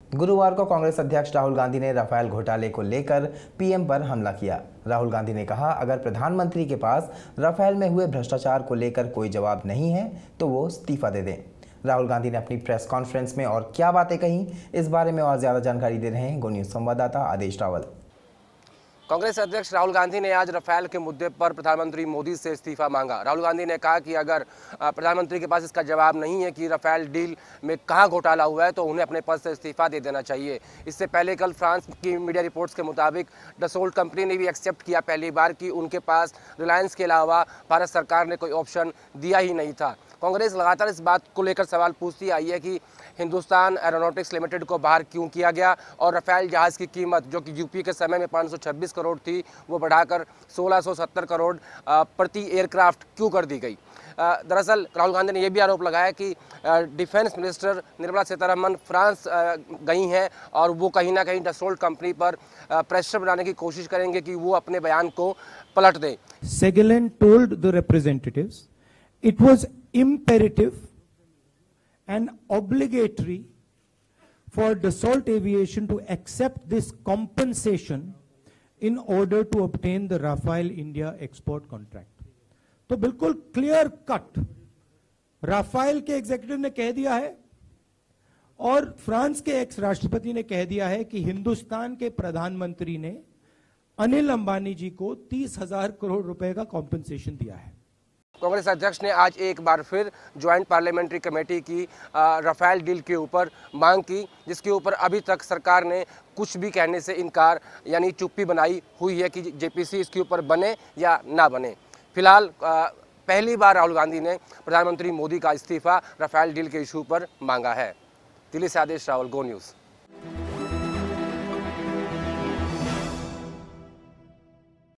गुरुवार को कांग्रेस अध्यक्ष राहुल गांधी ने राफेल घोटाले को लेकर पीएम पर हमला किया। राहुल गांधी ने कहा, अगर प्रधानमंत्री के पास राफेल में हुए भ्रष्टाचार को लेकर कोई जवाब नहीं है तो वो इस्तीफा दे दें। राहुल गांधी ने अपनी प्रेस कॉन्फ्रेंस में और क्या बातें कहीं, इस बारे में और ज्यादा जानकारी दे रहे हैं गो न्यूज संवाददाता आदेश रावल। कांग्रेस अध्यक्ष राहुल गांधी ने आज राफेल के मुद्दे पर प्रधानमंत्री मोदी से इस्तीफा मांगा। राहुल गांधी ने कहा कि अगर प्रधानमंत्री के पास इसका जवाब नहीं है कि राफेल डील में कहां घोटाला हुआ है तो उन्हें अपने पद से इस्तीफा दे देना चाहिए। इससे पहले कल फ्रांस की मीडिया रिपोर्ट्स के मुताबिक डसोल्ट कंपनी ने भी एक्सेप्ट किया पहली बार कि उनके पास रिलायंस के अलावा भारत सरकार ने कोई ऑप्शन दिया ही नहीं था। कांग्रेस लगातार इस बात को लेकर सवाल पूछती आई है कि हिंदुस्तान एरोनॉटिक्स लिमिटेड को बाहर क्यों किया गया और राफेल जहाज की कीमत जो कि यूपी के समय में 526 करोड़ थी वो बढ़ाकर 1670 करोड़ प्रति एयरक्राफ्ट क्यों कर दी गई। दरअसल राहुल गांधी ने यह भी आरोप लगाया कि defence minister Nirmala Sitharaman France गई हैं और वो कहीं ना कहीं डसोल्ट कंपनी पर प्रेशर बनाने की कोशिश करेंगे कि वो अपने बयान को पलट दें। Segalen told the representatives it was imperative and obligatory for Dassault Aviation to accept this compensation in order to obtain the Rafale India export contract. तो बिल्कुल क्लियर कट राफेल के एग्जीक्यूटिव ने कह दिया है और फ्रांस के एक्स राष्ट्रपति ने कह दिया है कि हिंदुस्तान के प्रधानमंत्री ने अनिल अंबानी जी को 30,000 करोड़ रुपए का कॉम्पेंसेशन दिया है। कांग्रेस अध्यक्ष ने आज एक बार फिर ज्वाइंट पार्लियामेंट्री कमेटी की राफेल डील के ऊपर मांग की, जिसके ऊपर अभी तक सरकार ने कुछ भी कहने से इनकार यानी चुप्पी बनाई हुई है कि जेपीसी इसके ऊपर बने या ना बने। फिलहाल पहली बार राहुल गांधी ने प्रधानमंत्री मोदी का इस्तीफा राफेल डील के इशू पर मांगा है। दिल्ली से आदेश रावल, गो न्यूज़।